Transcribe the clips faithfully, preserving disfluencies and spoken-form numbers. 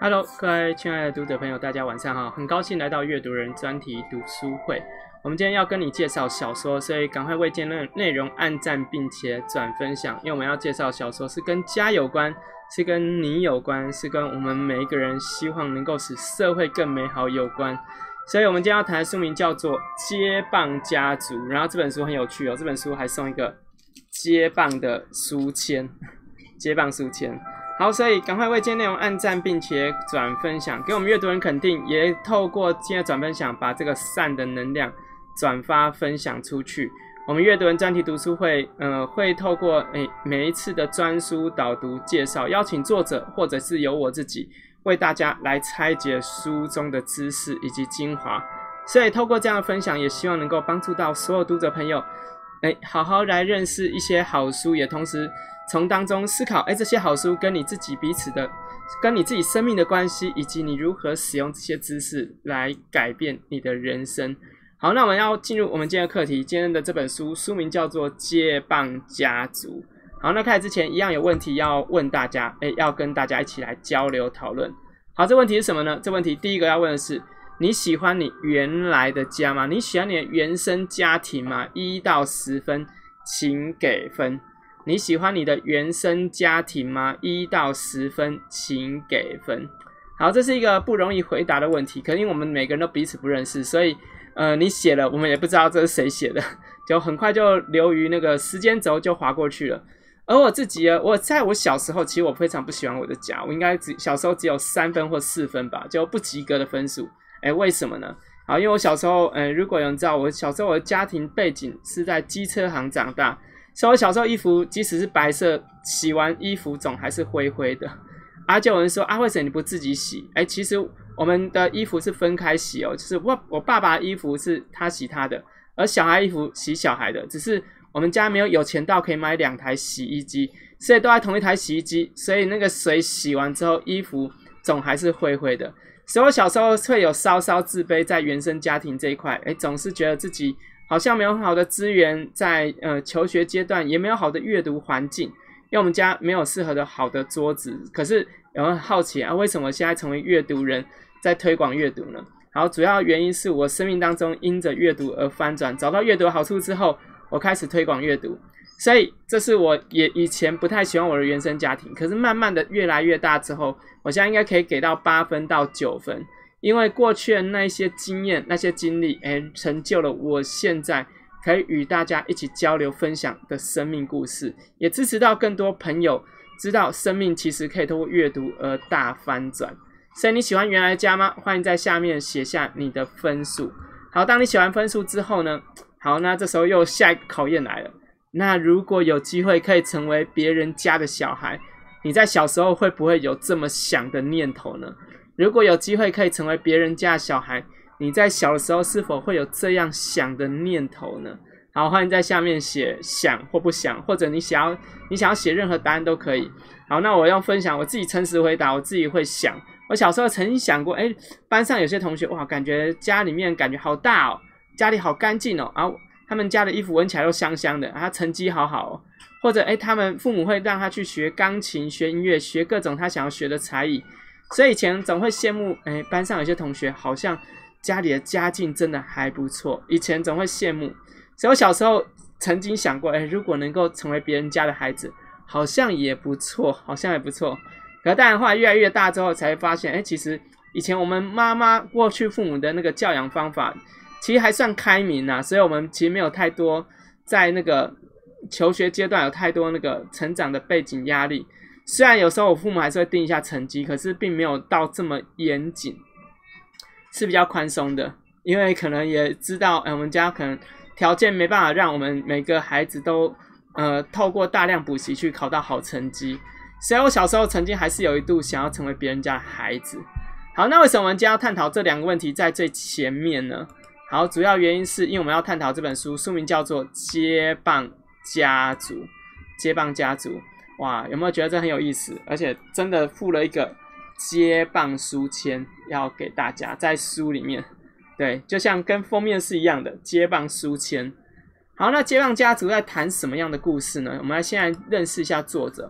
Hello， 各位亲爱的读者朋友，大家晚上好！很高兴来到阅读人专题读书会。我们今天要跟你介绍小说，所以赶快为今天的内容按赞并且转分享，因为我们要介绍小说是跟家有关，是跟你有关，是跟我们每一个人希望能够使社会更美好有关。所以我们今天要谈的书名叫做《接棒家族》，然后这本书很有趣哦，这本书还送一个接棒的书签，接棒书签。好，所以赶快为今天内容按赞，并且转分享，给我们阅读人肯定，也透过今天的转分享，把这个善的能量转发分享出去。我们阅读人专题读书会，呃，会透过诶每一次的专书导读介绍，邀请作者或者是由我自己为大家来拆解书中的知识以及精华。所以透过这样的分享，也希望能够帮助到所有读者朋友，诶好好来认识一些好书，也同时从当中思考，哎，这些好书跟你自己彼此的、跟你自己生命的关系，以及你如何使用这些知识来改变你的人生。好，那我们要进入我们今天的课题，今天的这本书书名叫做《接棒家族》。好，那开始之前一样有问题要问大家，哎，要跟大家一起来交流讨论。好，这问题是什么呢？这问题第一个要问的是，你喜欢你原来的家吗？你喜欢你的原生家庭吗？一到十分，请给分。你喜欢你的原生家庭吗？一到十分，请给分。好，这是一个不容易回答的问题，可能因为我们每个人都彼此不认识，所以呃，你写了，我们也不知道这是谁写的，就很快就流于那个时间轴就划过去了。而我自己呢，我在我小时候，其实我非常不喜欢我的家，我应该只小时候只有三分或四分吧，就不及格的分数。哎，为什么呢？好，因为我小时候，呃，如果有人知道，我小时候我的家庭背景是在机车行长大。所以我小时候衣服即使是白色，洗完衣服总还是灰灰的。啊，就有人说啊，为什么你不自己洗？哎，其实我们的衣服是分开洗哦，就是我我爸爸的衣服是他洗他的，而小孩衣服洗小孩的。只是我们家没有有钱到可以买两台洗衣机，所以都在同一台洗衣机，所以那个水洗完之后，衣服总还是灰灰的。所以我小时候会有稍稍自卑，在原生家庭这一块，哎，总是觉得自己好像没有很好的资源，在呃求学阶段也没有好的阅读环境，因为我们家没有适合的好的桌子。可是有人好奇啊，为什么现在成为阅读人，在推广阅读呢？好，主要原因是我生命当中因着阅读而翻转，找到阅读的好处之后，我开始推广阅读。所以这是我也以前不太喜欢我的原生家庭，可是慢慢的越来越大之后，我现在应该可以给到八分到九分。因为过去的那些经验、那些经历，哎，成就了我现在可以与大家一起交流分享的生命故事，也支持到更多朋友知道生命其实可以透过阅读而大翻转。所以你喜欢原来的家吗？欢迎在下面写下你的分数。好，当你写完分数之后呢，好，那这时候又下一个考验来了。那如果有机会可以成为别人家的小孩，你在小时候会不会有这么想的念头呢？如果有机会可以成为别人家的小孩，你在小的时候是否会有这样想的念头呢？好，欢迎在下面写想或不想，或者你想要你想要写任何答案都可以。好，那我要分享我自己诚实回答，我自己会想，我小时候曾经想过，哎，班上有些同学，哇，感觉家里面感觉好大哦，家里好干净哦，然后他们家的衣服闻起来都香香的，他成绩好好哦，或者哎，他们父母会让他去学钢琴、学音乐、学各种他想要学的才艺。所以以前总会羡慕，哎，班上有些同学好像家里的家境真的还不错，以前总会羡慕。所以我小时候曾经想过，哎，如果能够成为别人家的孩子，好像也不错，好像也不错。可是当然后来越来越大之后，才发现，哎，其实以前我们妈妈过去父母的那个教养方法，其实还算开明啊，所以我们其实没有太多在那个求学阶段有太多那个成长的背景压力。虽然有时候我父母还是会定一下成绩，可是并没有到这么严谨，是比较宽松的。因为可能也知道，哎，我们家可能条件没办法让我们每个孩子都呃透过大量补习去考到好成绩，所以我小时候曾经还是有一度想要成为别人家的孩子。好，那为什么我们今天要探讨这两个问题在最前面呢？好，主要原因是因为我们要探讨这本书，书名叫做《接棒家族》，接棒家族。哇，有没有觉得这很有意思？而且真的附了一个接棒书签要给大家，在书里面，对，就像跟封面是一样的接棒书签。好，那接棒家族在谈什么样的故事呢？我们来先来认识一下作者。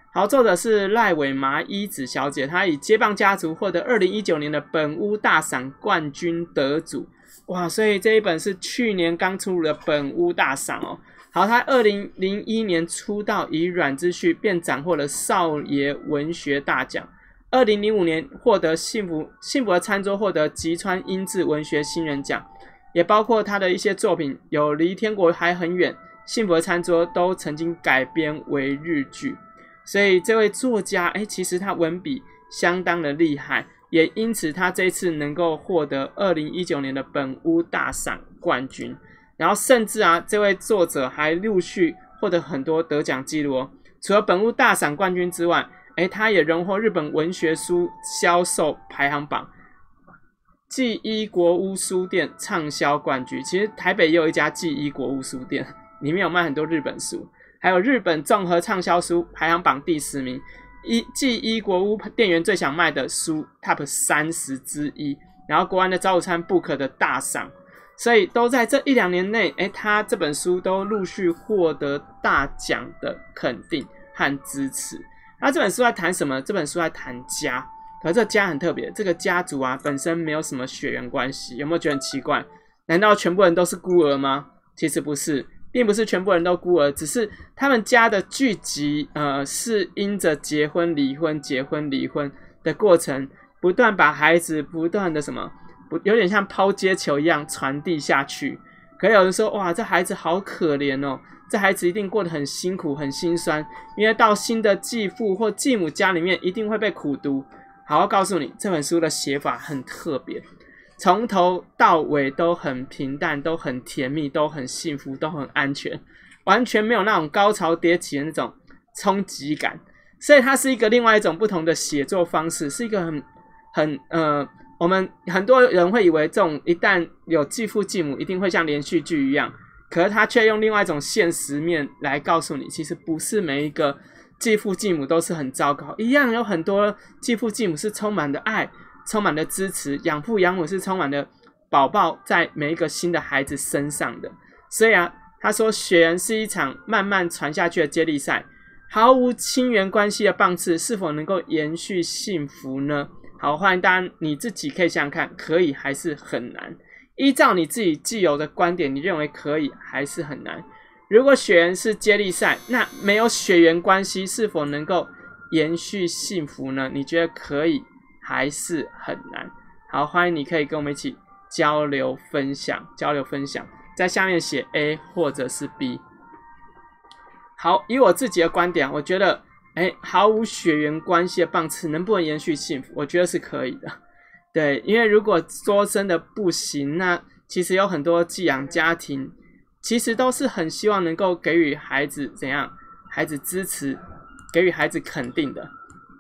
好，作者是赖尾麻衣子小姐，她以《接棒家族》获得二零一九年的本屋大赏冠军得主。哇，所以这一本是去年刚出炉的本屋大赏哦。好，她二零零一年出道，以《软之序》便斩获了少爷文学大奖。二零零五年获得幸福幸福的餐桌，获得吉川英治文学新人奖，也包括她的一些作品有《离天国还很远》、《幸福的餐桌》都曾经改编为日剧。所以这位作家，哎，其实他文笔相当的厉害，也因此他这一次能够获得二零一九年的本屋大赏冠军。然后甚至啊，这位作者还陆续获得很多得奖记录哦。除了本屋大赏冠军之外，哎，他也荣获日本文学书销售排行榜纪伊国屋书店畅销冠军。其实台北也有一家纪伊国屋书店，里面有卖很多日本书。还有日本综合畅销书排行榜第十名，一继一国屋店员最想卖的书 Top 三十之一，然后国安的早午餐 Book 的大赏，所以都在这一两年内，诶，他这本书都陆续获得大奖的肯定和支持。那这本书在谈什么？这本书在谈家，可这家很特别，这个家族啊本身没有什么血缘关系，有没有觉得很奇怪？难道全部人都是孤儿吗？其实不是。并不是全部人都孤儿，只是他们家的聚集，呃，是因着结婚、离婚、结婚、离婚的过程，不断把孩子不断的什么，不有点像抛接球一样传递下去。可有人说，哇，这孩子好可怜哦，这孩子一定过得很辛苦、很心酸，因为到新的继父或继母家里面一定会被苦读。好，我告诉你，这本书的写法很特别。从头到尾都很平淡，都很甜蜜，都很幸福，都很安全，完全没有那种高潮迭起的那种冲击感。所以它是一个另外一种不同的写作方式，是一个很很呃，我们很多人会以为这种一旦有继父继母一定会像连续剧一样，可是他却用另外一种现实面来告诉你，其实不是每一个继父继母都是很糟糕，一样有很多继父继母是充满的爱，充满了支持，养父养母是充满了宝宝在每一个新的孩子身上的。所以啊，他说血缘是一场慢慢传下去的接力赛，毫无亲缘关系的棒次是否能够延续幸福呢？好，欢迎大家你自己可以想想看，可以还是很难？依照你自己既有的观点，你认为可以还是很难？如果血缘是接力赛，那没有血缘关系是否能够延续幸福呢？你觉得可以还是很难？好，欢迎你可以跟我们一起交流分享，交流分享，在下面写 A 或者是 B。好，以我自己的观点，我觉得，哎，毫无血缘关系的棒次能不能延续幸福？我觉得是可以的。对，因为如果说真的不行，那其实有很多寄养家庭，其实都是很希望能够给予孩子怎样，孩子支持，给予孩子肯定的。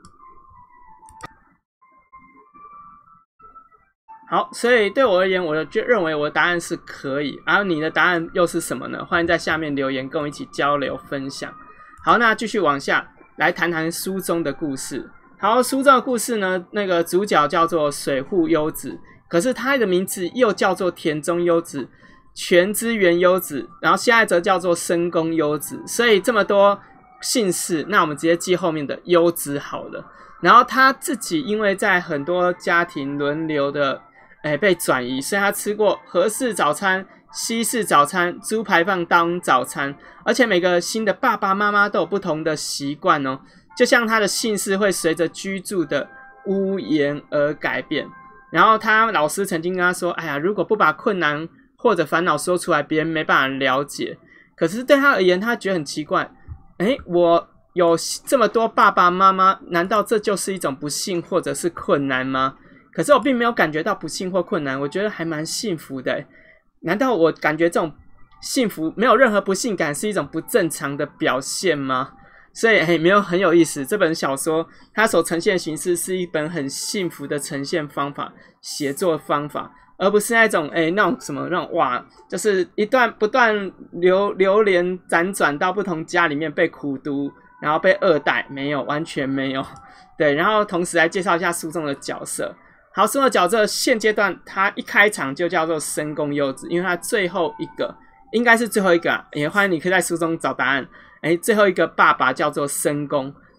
好，所以对我而言，我就认为我的答案是可以。而你的答案又是什么呢？欢迎在下面留言，跟我一起交流分享。好，那继续往下来谈谈书中的故事。好，书中的故事呢，那个主角叫做水户优子，可是他的名字又叫做田中优子、泉之原优子，然后现在则叫做深宫优子。所以这么多姓氏，那我们直接记后面的优子好了。然后他自己因为在很多家庭轮流的哎，被转移，所以他吃过和式早餐、西式早餐、猪排饭当早餐，而且每个新的爸爸妈妈都有不同的习惯哦，就像他的姓氏会随着居住的屋檐而改变。然后他老师曾经跟他说：“哎呀，如果不把困难或者烦恼说出来，别人没办法了解。”可是对他而言，他觉得很奇怪，哎，我有这么多爸爸妈妈，难道这就是一种不幸或者是困难吗？可是我并没有感觉到不幸或困难，我觉得还蛮幸福的。难道我感觉这种幸福没有任何不幸感是一种不正常的表现吗？所以嘿，没有很有意思。这本小说它所呈现的形式是一本很幸福的呈现方法、写作方法，而不是那种哎那种什么那种哇，就是一段不断流流连辗转到不同家里面被苦读，然后被二代，没有，完全没有。对，然后同时来介绍一下书中的角色。好，书中的角色现阶段他一开场就叫做深宫优子，因为他最后一个应该是最后一个啊，也欢迎你可以在书中找答案。哎，最后一个爸爸叫做深宫，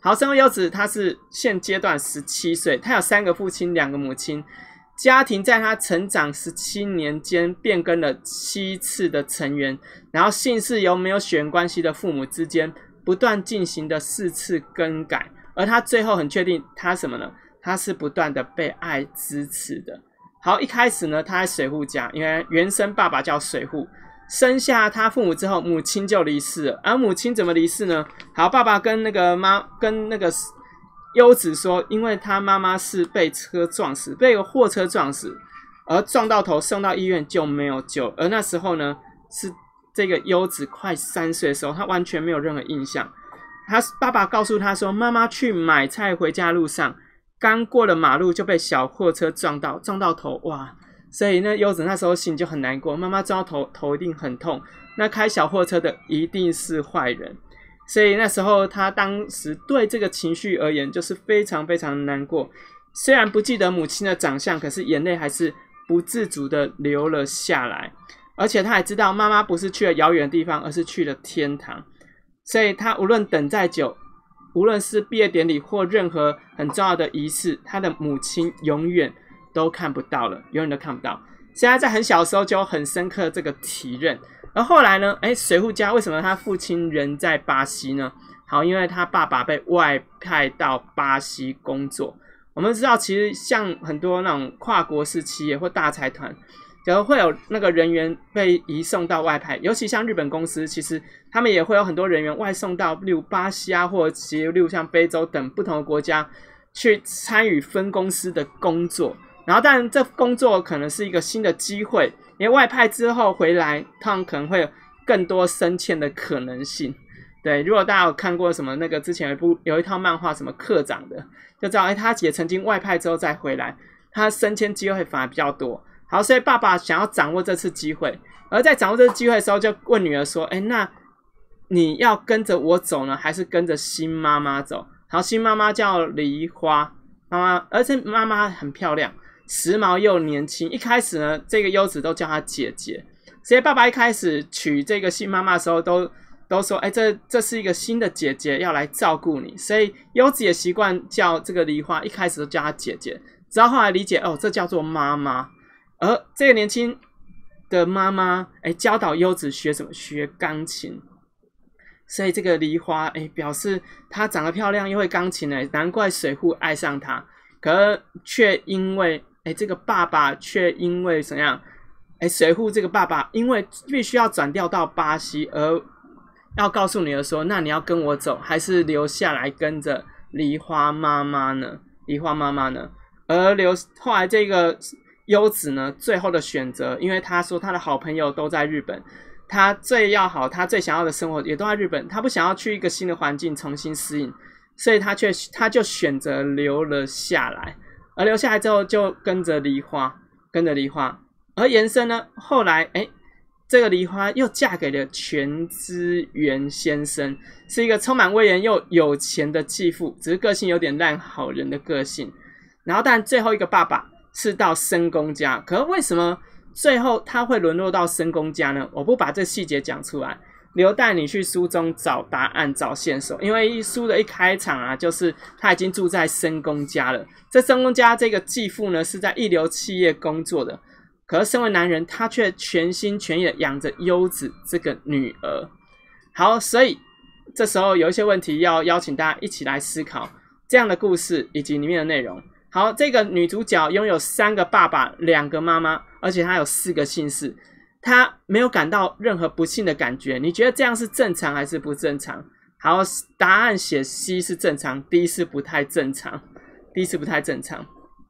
好，生后优子他是现阶段十七岁，他有三个父亲，两个母亲。家庭在他成长十七年间变更了七次的成员，然后姓氏由没有血缘关系的父母之间不断进行的四次更改，而他最后很确定他什么呢？他是不断的被爱支持的。好，一开始呢，他在水户家，因为原生爸爸叫水户，生下他父母之后，母亲就离世了。而母亲怎么离世呢？好，爸爸跟那个妈跟那个优子说，因为他妈妈是被车撞死，被一个货车撞死，而撞到头送到医院就没有救。而那时候呢，是这个优子快三岁的时候，他完全没有任何印象。他爸爸告诉他说，妈妈去买菜回家的路上，刚过了马路就被小货车撞到，撞到头，哇！所以那优子那时候心就很难过，妈妈撞到头，头一定很痛。那开小货车的一定是坏人。所以那时候他当时对这个情绪而言就是非常非常难过，虽然不记得母亲的长相，可是眼泪还是不自主的流了下来。而且他还知道妈妈不是去了遥远的地方，而是去了天堂。所以他无论等再久，无论是毕业典礼或任何很重要的仪式，他的母亲永远都看不到了，永远都看不到。现在在很小的时候就有很深刻的这个体认。而后来呢，诶，水户家为什么他父亲人在巴西呢？好，因为他爸爸被外派到巴西工作。我们知道其实像很多那种跨国式企业或大财团，假如会有那个人员被移送到外派，尤其像日本公司，其实他们也会有很多人员外送到例如巴西啊，或者例如像非洲等不同的国家去参与分公司的工作。然后当然这工作可能是一个新的机会，因为外派之后回来，他们可能会有更多升迁的可能性。对，如果大家有看过什么那个之前有一部有一套漫画什么课长的，就知道哎，他也曾经外派之后再回来，他升迁机会反而比较多。好，所以爸爸想要掌握这次机会，而在掌握这次机会的时候，就问女儿说：“哎，那你要跟着我走呢，还是跟着新妈妈走？”好，新妈妈叫梨花妈妈，而且妈妈很漂亮。时髦又年轻，一开始呢，这个优子都叫她姐姐，所以爸爸一开始娶这个新妈妈的时候都，都都说，哎，这这是一个新的姐姐要来照顾你，所以优子也习惯叫这个梨花，一开始都叫她姐姐，直到后来理解，哦，这叫做妈妈。而这个年轻的妈妈，哎，教导优子学什么？学钢琴。所以这个梨花，哎，表示她长得漂亮又会钢琴，哎，难怪水户爱上她。可是却因为哎，这个爸爸却因为怎样？哎，水户这个爸爸因为必须要转调到巴西，而要告诉女儿说：“那你要跟我走，还是留下来跟着梨花妈妈呢？”梨花妈妈呢？而留后来这个优子呢，最后的选择，因为他说他的好朋友都在日本，他最要好，他最想要的生活也都在日本，他不想要去一个新的环境重新适应，所以他却他就选择留了下来。而留下来之后就跟着梨花，跟着梨花，而延伸呢，后来哎，这个梨花又嫁给了全知源先生，是一个充满威严又有钱的继父，只是个性有点烂好人的个性。然后但最后一个爸爸是到深宫家，可是为什么最后他会沦落到深宫家呢？我不把这细节讲出来，留待你去书中找答案找线索。因为书的一开场啊，就是他已经住在深宫家了。这深宫家这个继父呢，是在一流企业工作的，可是身为男人，他却全心全意的养着优子这个女儿。好，所以这时候有一些问题要邀请大家一起来思考这样的故事以及里面的内容。好，这个女主角拥有三个爸爸，两个妈妈，而且她有四个姓氏，她没有感到任何不幸的感觉。你觉得这样是正常还是不正常？好，答案写 C 是正常， D 是不太正常， D 是不太正常。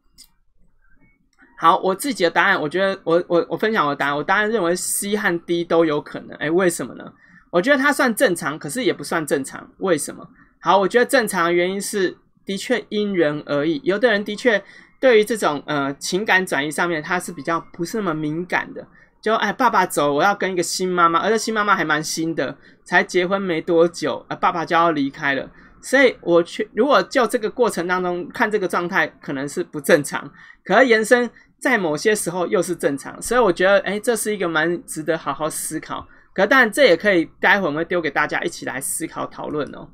好，我自己的答案，我觉得我我我分享我的答案，我答案认为 C 和 D 都有可能。哎，为什么呢？我觉得它算正常，可是也不算正常。为什么？好，我觉得正常的原因是，的确因人而异。有的人的确对于这种呃情感转移上面，他是比较不是那么敏感的。就哎，爸爸走，我要跟一个新妈妈，而且新妈妈还蛮新的，才结婚没多久，呃，爸爸就要离开了。所以我去，如果就这个过程当中看这个状态，可能是不正常，可是延伸在某些时候又是正常。所以我觉得，哎，这是一个蛮值得好好思考。可当然，这也可以待会我们会丢给大家一起来思考讨论哦。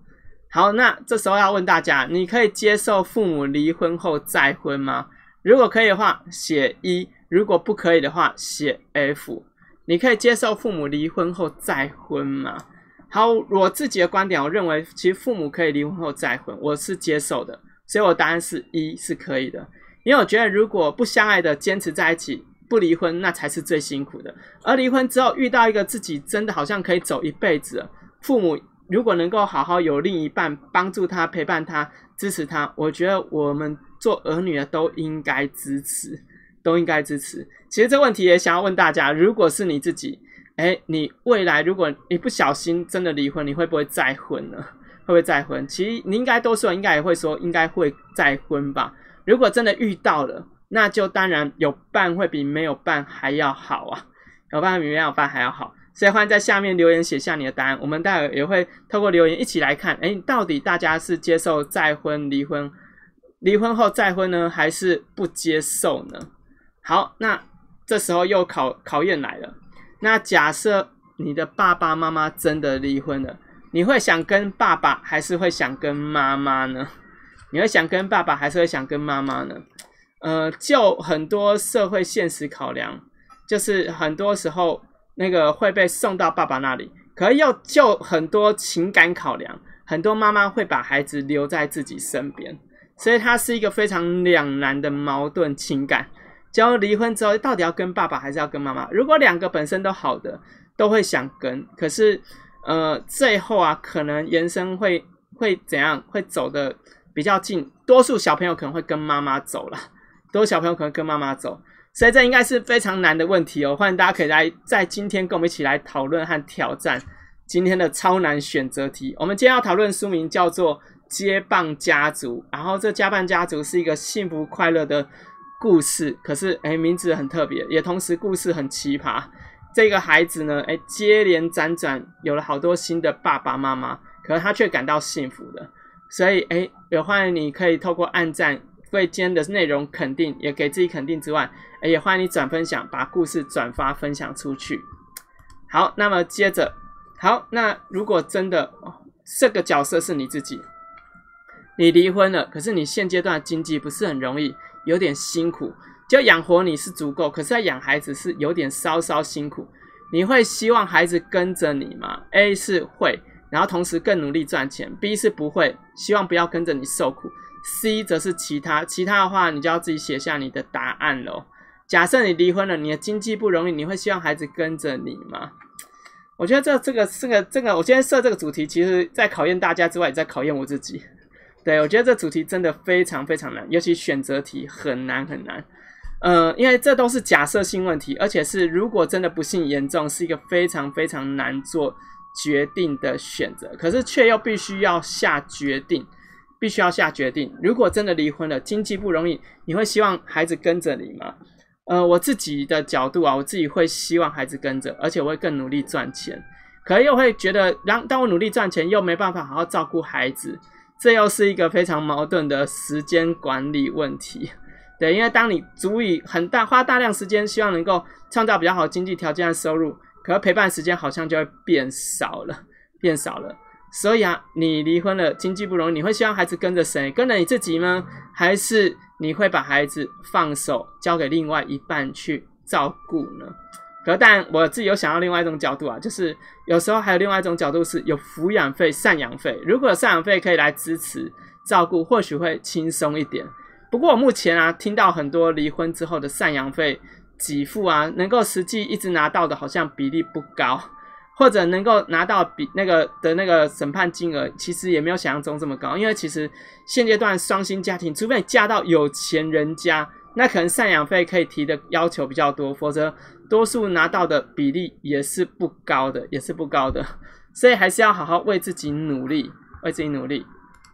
好，那这时候要问大家，你可以接受父母离婚后再婚吗？如果可以的话，写一；如果不可以的话，写 F。你可以接受父母离婚后再婚吗？好，我自己的观点，我认为其实父母可以离婚后再婚，我是接受的，所以我答案是一，是可以的。因为我觉得如果不相爱的坚持在一起，不离婚，那才是最辛苦的。而离婚之后遇到一个自己真的好像可以走一辈子了，父母如果能够好好有另一半帮助他、陪伴他、支持他，我觉得我们做儿女的都应该支持，都应该支持。其实这个问题也想要问大家，如果是你自己，哎，你未来如果你不小心真的离婚，你会不会再婚呢？会不会再婚？其实你应该多数人应该也会说，应该会再婚吧。如果真的遇到了，那就当然有伴会比没有伴还要好啊，有伴比没有伴还要好。所以欢迎在下面留言写下你的答案，我们待会也会透过留言一起来看，哎，到底大家是接受再婚、离婚、离婚后再婚呢，还是不接受呢？好，那这时候又考考验来了。那假设你的爸爸妈妈真的离婚了，你会想跟爸爸还是会想跟妈妈呢？你会想跟爸爸还是会想跟妈妈呢？呃，就很多社会现实考量，就是很多时候那个会被送到爸爸那里，可是又就很多情感考量，很多妈妈会把孩子留在自己身边，所以它是一个非常两难的矛盾情感。就离婚之后到底要跟爸爸还是要跟妈妈？如果两个本身都好的，都会想跟，可是呃最后啊可能延伸会会怎样，会走的比较近，多数小朋友可能会跟妈妈走啦，多数小朋友可能跟妈妈走，所以这应该是非常难的问题哦。欢迎大家可以来在今天跟我们一起来讨论和挑战今天的超难选择题。我们今天要讨论书名叫做接棒家族，然后这接棒家族是一个幸福快乐的故事，可是诶名字很特别，也同时故事很奇葩。这个孩子呢，诶接连辗转有了好多新的爸爸妈妈，可是他却感到幸福的。所以诶有欢迎你可以透过按赞为今天的内容肯定，也给自己肯定之外，诶也欢迎你转分享，把故事转发分享出去。好，那么接着，好，那如果真的、哦、这个角色是你自己，你离婚了，可是你现阶段的经济不是很容易，有点辛苦，就养活你是足够，可是要养孩子是有点稍稍辛苦。你会希望孩子跟着你吗？ A 是会，然后同时更努力赚钱。 B 是不会，希望不要跟着你受苦。 C 则是其他，其他的话你就要自己写下你的答案咯。假设你离婚了，你的经济不容易，你会希望孩子跟着你吗？我觉得这这个这个这个，我今天设这个主题，其实在考验大家之外，也在考验我自己。对，我觉得这主题真的非常非常难，尤其选择题很难很难。呃，因为这都是假设性问题，而且是如果真的不幸严重，是一个非常非常难做决定的选择，可是却又必须要下决定，必须要下决定。如果真的离婚了，经济不容易，你会希望孩子跟着你吗？呃，我自己的角度啊，我自己会希望孩子跟着，而且我会更努力赚钱。可是又会觉得，当当我努力赚钱，又没办法好好照顾孩子，这又是一个非常矛盾的时间管理问题。对，因为当你足以很大花大量时间，希望能够创造比较好的经济条件和收入，可是陪伴时间好像就会变少了，变少了。所以啊，你离婚了，经济不容易，你会希望孩子跟着谁？跟着你自己吗？还是你会把孩子放手交给另外一半去照顾呢？可是但我自己有想到另外一种角度啊，就是有时候还有另外一种角度是有抚养费、赡养费，如果有赡养费可以来支持照顾，或许会轻松一点。不过我目前啊听到很多离婚之后的赡养费给付啊，能够实际一直拿到的好像比例不高，或者能够拿到比那个的那个审判金额其实也没有想象中这么高。因为其实现阶段双薪家庭，除非你嫁到有钱人家，那可能赡养费可以提的要求比较多，否则多数拿到的比例也是不高的，也是不高的。所以还是要好好为自己努力，为自己努力。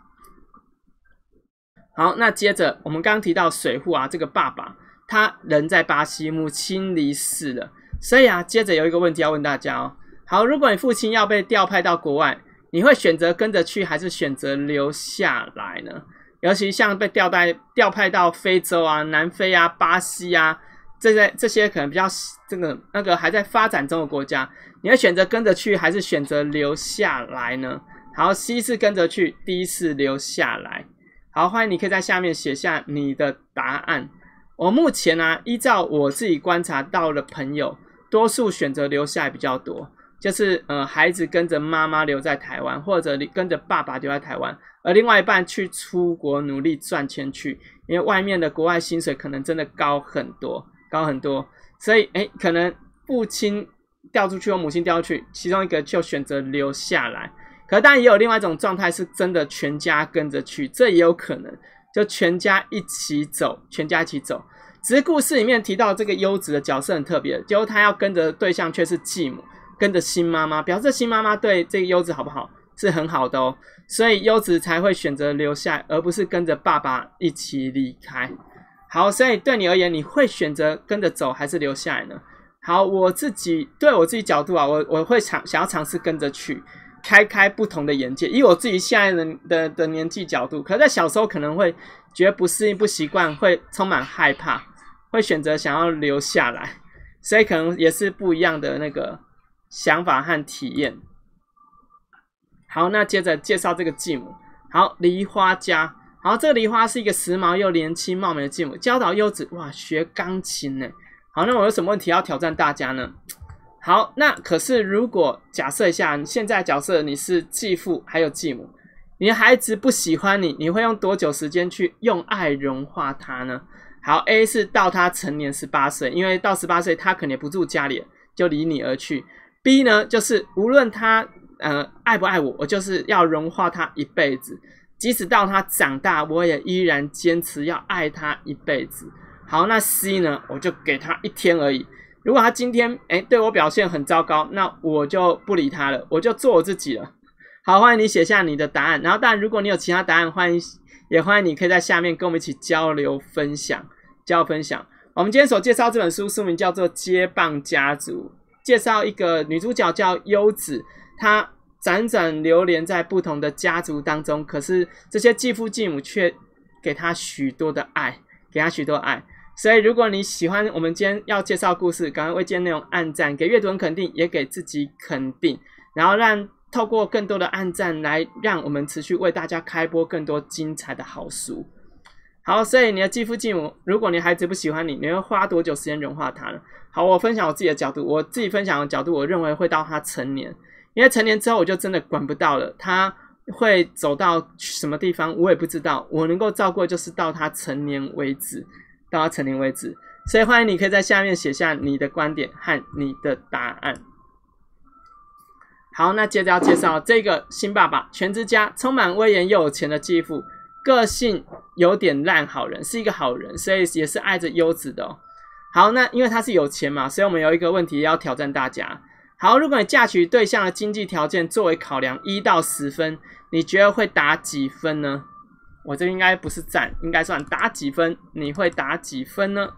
好，那接着我们刚刚提到水户啊，这个爸爸他人在巴西，母亲离世了，所以啊，接着有一个问题要问大家哦。好，如果你父亲要被调派到国外，你会选择跟着去，还是选择留下来呢？尤其像被调派调派到非洲啊、南非啊、巴西啊，这些这些可能比较这个那个还在发展中的国家，你会选择跟着去，还是选择留下来呢？ 好 ，C 是跟着去，D 是留下来。好，欢迎你可以在下面写下你的答案。我目前呢、啊，依照我自己观察到的朋友，多数选择留下来比较多，就是呃孩子跟着妈妈留在台湾，或者跟着爸爸留在台湾，而另外一半去出国努力赚钱去，因为外面的国外薪水可能真的高很多，高很多，所以诶可能父亲调出去或母亲调出去，其中一个就选择留下来。可当然也有另外一种状态，是真的全家跟着去，这也有可能。就全家一起走，全家一起走。只是故事里面提到这个优子的角色很特别，结果他要跟着对象却是继母，跟着新妈妈，表示新妈妈对这个优子好不好？是很好的哦，所以优子才会选择留下来，而不是跟着爸爸一起离开。好，所以对你而言，你会选择跟着走还是留下来呢？好，我自己对我自己角度啊，我我会尝想要尝试跟着去。开开不同的眼界，以我自己现在 的, 的, 的年纪角度，可是在小时候可能会觉得不适应、不习惯，会充满害怕，会选择想要留下来，所以可能也是不一样的那个想法和体验。好，那接着介绍这个继母。好，梨花家。好，这个梨花是一个时髦又年轻貌美的继母，教导优子哇学钢琴呢。好，那我有什么问题要挑战大家呢？好，那可是如果假设一下，现在假设你是继父还有继母，你的孩子不喜欢你，你会用多久时间去用爱融化他呢？好 ，A 是到他成年十八岁，因为到十八岁他可能也不住家里，就离你而去。B 呢，就是无论他呃爱不爱我，我就是要融化他一辈子，即使到他长大，我也依然坚持要爱他一辈子。好，那 C 呢，我就给他一天而已。如果他今天诶对我表现很糟糕，那我就不理他了，我就做我自己了。好，欢迎你写下你的答案。然后当然如果你有其他答案，欢迎也欢迎你可以在下面跟我们一起交流分享，交流分享。我们今天所介绍这本书书名叫做《接棒家族》，介绍一个女主角叫优子，她辗转流连在不同的家族当中，可是这些继父继母却给她许多的爱，给她许多爱。所以如果你喜欢我们今天要介绍故事，赶快为今天内容按赞，给阅读人肯定，也给自己肯定，然后让透过更多的按赞来让我们持续为大家开播更多精彩的好书。好，所以你的继父继母，如果你孩子不喜欢你，你会花多久时间融化他呢？好，我分享我自己的角度，我自己分享的角度，我认为会到他成年，因为成年之后我就真的管不到了，他会走到什么地方我也不知道，我能够照顾就是到他成年为止。到他成年为止，所以欢迎你可以在下面写下你的观点和你的答案。好，那接着要介绍这个新爸爸，全之家充满威严又有钱的继父，个性有点烂好人，是一个好人，所以也是爱着优子的哦。好，那因为他是有钱嘛，所以我们有一个问题要挑战大家。好，如果你嫁娶对象的经济条件作为考量一到十分，你觉得会打几分呢？我这个应该不是赞，应该算打几分？你会打几分呢？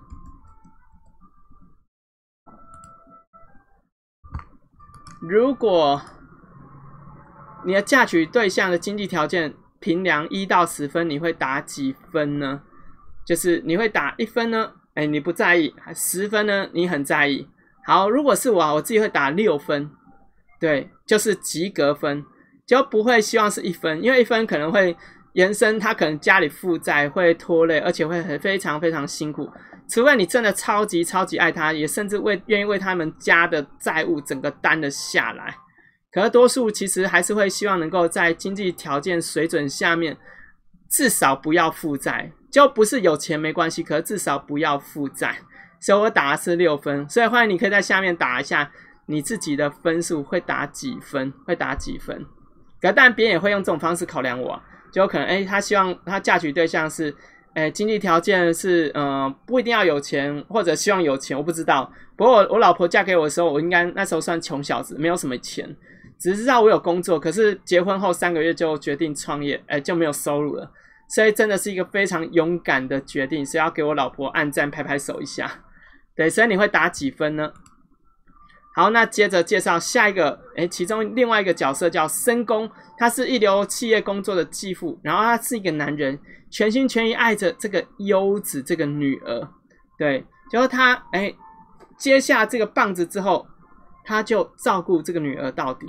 如果你的嫁娶对象的经济条件评量一到十分，你会打几分呢？就是你会打一分呢？哎，你不在意；十分呢？你很在意。好，如果是我，我自己会打六分，对，就是及格分，就不会希望是一分，因为一分可能会延伸他可能家里负债会拖累，而且会很非常非常辛苦。除非你真的超级超级爱他，也甚至为愿意为他们家的债务整个担了下来。可是多数其实还是会希望能够在经济条件水准下面，至少不要负债。就不是有钱没关系，可是至少不要负债。所以我打的是六分，所以欢迎你可以在下面打一下你自己的分数会打几分，会打几分。可当然别人也会用这种方式考量我啊。就有可能，哎、欸，他希望他嫁娶对象是，哎、欸，经济条件是，呃，不一定要有钱，或者希望有钱，我不知道。不过我我老婆嫁给我的时候，我应该那时候算穷小子，没有什么钱，只知道我有工作，可是结婚后三个月就决定创业，哎、欸，就没有收入了。所以真的是一个非常勇敢的决定，是要给我老婆按赞拍拍手一下。对，所以你会打几分呢？好，那接着介绍下一个，诶，其中另外一个角色叫申公，他是一流企业工作的继父，然后他是一个男人，全心全意爱着这个优子这个女儿，对，就是他，诶，接下这个棒子之后，他就照顾这个女儿到底，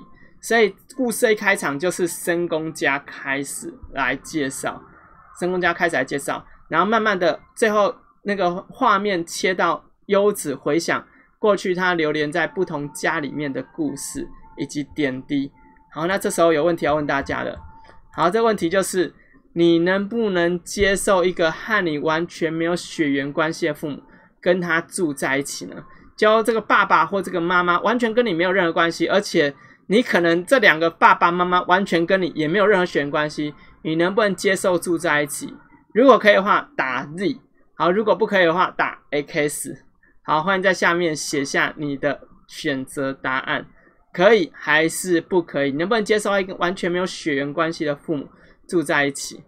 所以故事一开场就是申公家开始来介绍，申公家开始来介绍，然后慢慢的最后那个画面切到优子回想过去他流连在不同家里面的故事以及点滴。好，那这时候有问题要问大家了。好，这个问题就是你能不能接受一个和你完全没有血缘关系的父母跟他住在一起呢？就这个爸爸或这个妈妈完全跟你没有任何关系，而且你可能这两个爸爸妈妈完全跟你也没有任何血缘关系，你能不能接受住在一起？如果可以的话打 Z， 好，如果不可以的话打 X。 好，欢迎在下面写下你的选择答案，可以还是不可以？能不能接受一个完全没有血缘关系的父母住在一起？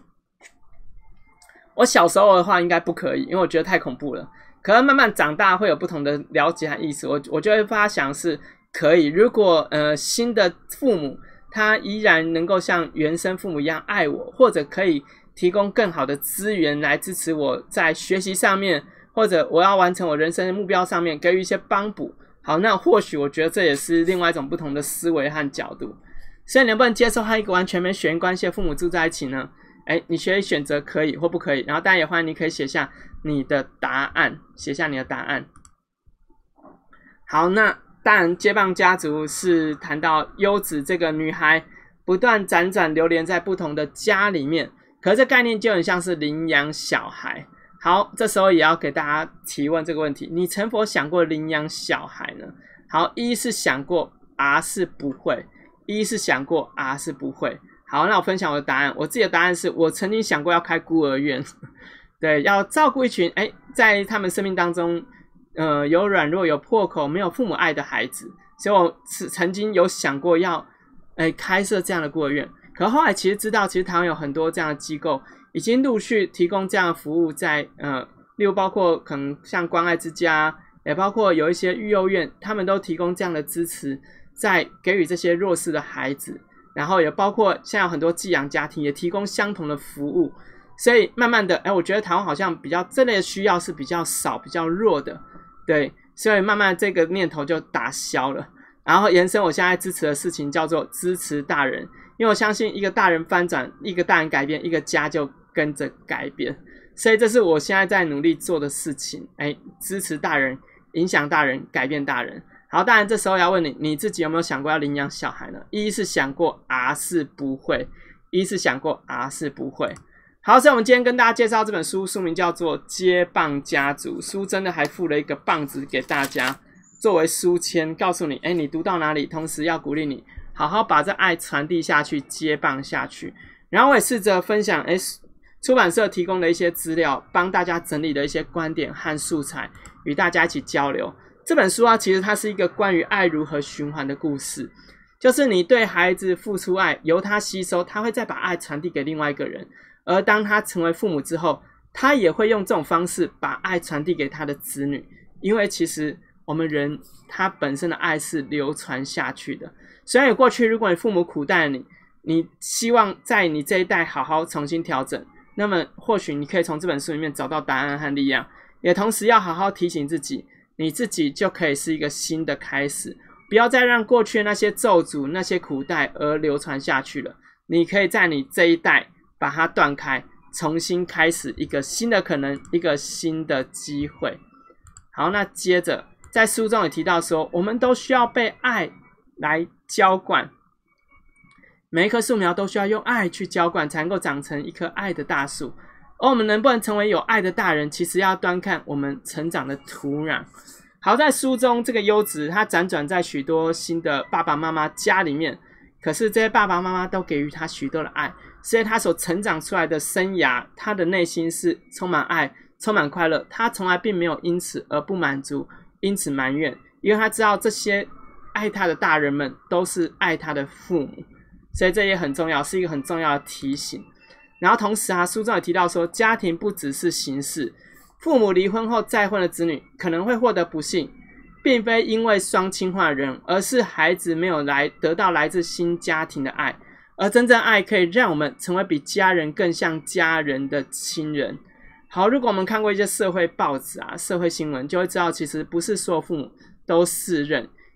我小时候的话应该不可以，因为我觉得太恐怖了。可能慢慢长大会有不同的了解和意思，我我就会发想是可以。如果呃新的父母他依然能够像原生父母一样爱我，或者可以提供更好的资源来支持我在学习上面，或者我要完成我人生的目标上面给予一些帮补，好，那或许我觉得这也是另外一种不同的思维和角度。所以能不能接受和一个完全没血缘关系的父母住在一起呢？哎，你可以选择可以或不可以，然后当然也欢迎你可以写下你的答案，写下你的答案。好，那当然接棒家族是谈到优子这个女孩不断辗转流连在不同的家里面，可是这概念就很像是领养小孩。好，这时候也要给大家提问这个问题，你曾否想过领养小孩呢？好，一是想过， R 是不会，一是想过， R 是不会。好，那我分享我的答案。我自己的答案是我曾经想过要开孤儿院，对，要照顾一群哎，在他们生命当中，呃，有软弱、有破口、没有父母爱的孩子，所以我是曾经有想过要哎开设这样的孤儿院。可后来其实知道，其实台湾有很多这样的机构已经陆续提供这样的服务在，呃，例如包括可能像关爱之家，也包括有一些育幼院，他们都提供这样的支持，在给予这些弱势的孩子。然后也包括现在有很多寄养家庭也提供相同的服务，所以慢慢的，哎，我觉得台湾好像比较这类的需要是比较少、比较弱的，对，所以慢慢这个念头就打消了。然后延伸我现在支持的事情叫做支持大人，因为我相信一个大人翻转，一个大人改变，一个家就跟着改变，所以这是我现在在努力做的事情，哎，支持大人，影响大人，改变大人。好，当然这时候要问你，你自己有没有想过要领养小孩呢？一是想过， R 是不会，一是想过， R 是不会。好，所以我们今天跟大家介绍这本书，书名叫做《接棒家族》，书真的还附了一个棒子给大家作为书签，告诉你，哎，你读到哪里，同时要鼓励你好好把这爱传递下去，接棒下去。然后我也试着分享，哎，出版社提供的一些资料，帮大家整理的一些观点和素材，与大家一起交流。这本书啊，其实它是一个关于爱如何循环的故事，就是你对孩子付出爱，由他吸收，他会再把爱传递给另外一个人，而当他成为父母之后，他也会用这种方式把爱传递给他的子女，因为其实我们人他本身的爱是流传下去的。虽然有过去，如果你父母苦待你，你希望在你这一代好好重新调整，那么或许你可以从这本书里面找到答案和力量，也同时要好好提醒自己，你自己就可以是一个新的开始，不要再让过去那些咒诅、那些苦待而流传下去了。你可以在你这一代把它断开，重新开始一个新的可能，一个新的机会。好，那接着在书中也提到说，我们都需要被爱来浇灌，每一棵树苗都需要用爱去浇灌，才能够长成一棵爱的大树。而我们能不能成为有爱的大人，其实要端看我们成长的土壤。好，在书中这个优子他辗转在许多新的爸爸妈妈家里面，可是这些爸爸妈妈都给予他许多的爱，所以他所成长出来的生涯，他的内心是充满爱，充满快乐。他从来并没有因此而不满足，因此埋怨，因为他知道这些爱他的大人们都是爱他的父母，所以这也很重要，是一个很重要的提醒。然后同时啊，书中也提到说，家庭不只是形式，父母离婚后再婚的子女可能会获得不幸，并非因为双亲换人，而是孩子没有来得到来自新家庭的爱，而真正爱可以让我们成为比家人更像家人的亲人。好，如果我们看过一些社会报纸啊、社会新闻，就会知道其实不是所有父母都适任，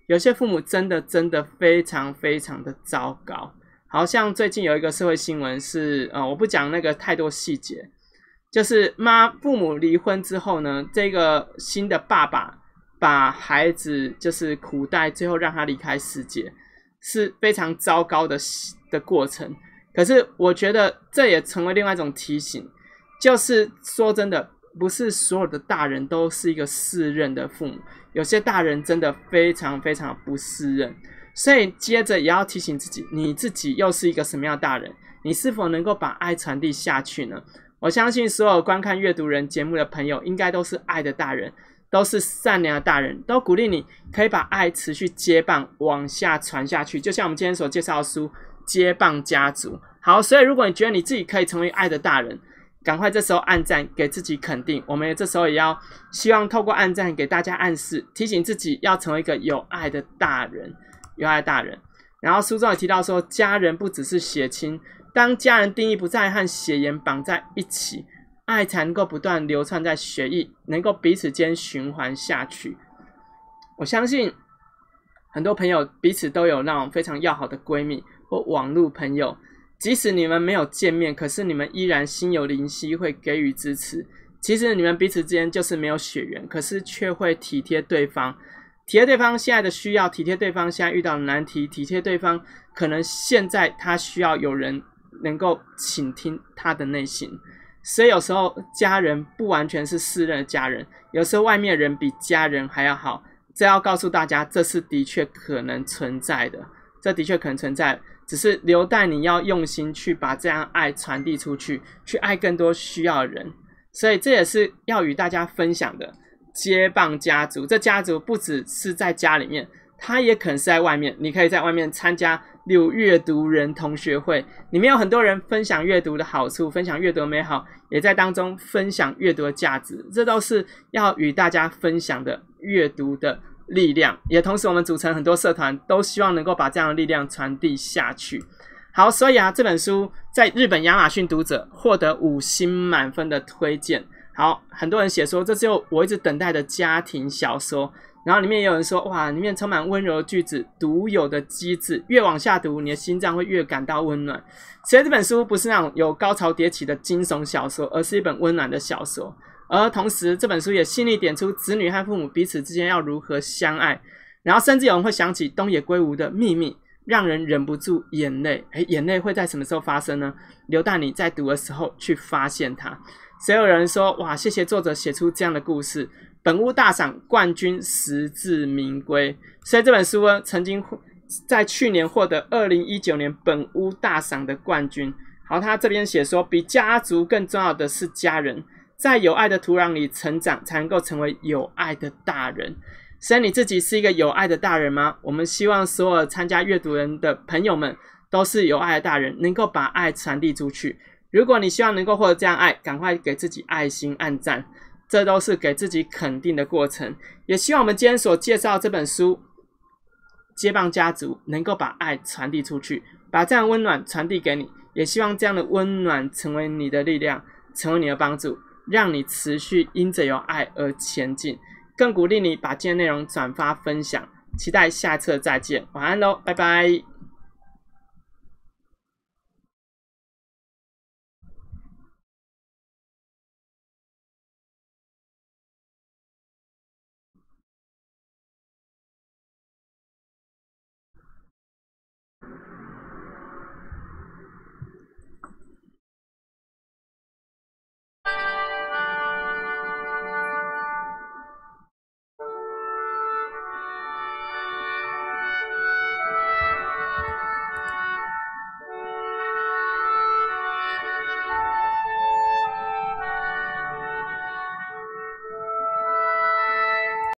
有些父母真的真的非常非常的糟糕。好像最近有一个社会新闻是，呃，我不讲那个太多细节，就是妈父母离婚之后呢，这个新的爸爸把孩子就是苦待，最后让他离开世界，是非常糟糕的的过程。可是我觉得这也成为另外一种提醒，就是说真的，不是所有的大人都是一个适任的父母，有些大人真的非常非常不适任。所以接着也要提醒自己，你自己又是一个什么样的大人？你是否能够把爱传递下去呢？我相信所有观看阅读人节目的朋友应该都是爱的大人，都是善良的大人，都鼓励你可以把爱持续接棒往下传下去，就像我们今天所介绍的书《接棒家族》。好，所以如果你觉得你自己可以成为爱的大人，赶快这时候按赞给自己肯定。我们这时候也要希望透过按赞给大家暗示，提醒自己要成为一个有爱的大人，有爱的大人。然后书中也提到说，家人不只是血亲，当家人定义不再和血缘绑在一起，爱才能够不断流窜在血液，能够彼此间循环下去。我相信很多朋友彼此都有那种非常要好的闺蜜或网络朋友，即使你们没有见面，可是你们依然心有灵犀，会给予支持。其实你们彼此之间就是没有血缘，可是却会体贴对方，体贴对方现在的需要，体贴对方现在遇到的难题，体贴对方可能现在他需要有人能够倾听他的内心。所以有时候家人不完全是世人的家人，有时候外面人比家人还要好。这要告诉大家，这是的确可能存在的，这的确可能存在的，只是留待你要用心去把这样爱传递出去，去爱更多需要的人。所以这也是要与大家分享的接棒家族。这家族不只是在家里面，它也可能是在外面。你可以在外面参加例如阅读人同学会，里面有很多人分享阅读的好处，分享阅读的美好，也在当中分享阅读的价值。这都是要与大家分享的阅读的力量，也同时我们组成很多社团，都希望能够把这样的力量传递下去。好，所以啊，这本书在日本亚马逊读者获得五星满分的推荐。好，很多人写说这只有我一直等待的家庭小说，然后里面也有人说，哇，里面充满温柔的句子，独有的机智，越往下读你的心脏会越感到温暖。所以这本书不是那种有高潮迭起的惊悚小说，而是一本温暖的小说。而同时这本书也细腻点出子女和父母彼此之间要如何相爱，然后甚至有人会想起东野圭吾的秘密，让人忍不住眼泪。诶，眼泪会在什么时候发生呢？留待你在读的时候去发现它。所以有人说，哇，谢谢作者写出这样的故事，本屋大赏冠军实至名归。所以这本书呢，曾经在去年获得二零一九年本屋大赏的冠军。好，他这边写说，比家族更重要的是家人，在有爱的土壤里成长，才能够成为有爱的大人。所以你自己是一个有爱的大人吗？我们希望所有参加阅读人的朋友们都是有爱的大人，能够把爱传递出去。如果你希望能够获得这样爱，赶快给自己爱心按赞，这都是给自己肯定的过程。也希望我们今天所介绍这本书接棒家族能够把爱传递出去，把这样温暖传递给你，也希望这样的温暖成为你的力量，成为你的帮助，让你持续因着有爱而前进。更鼓励你把今天内容转发分享，期待下次再见，晚安咯，拜拜。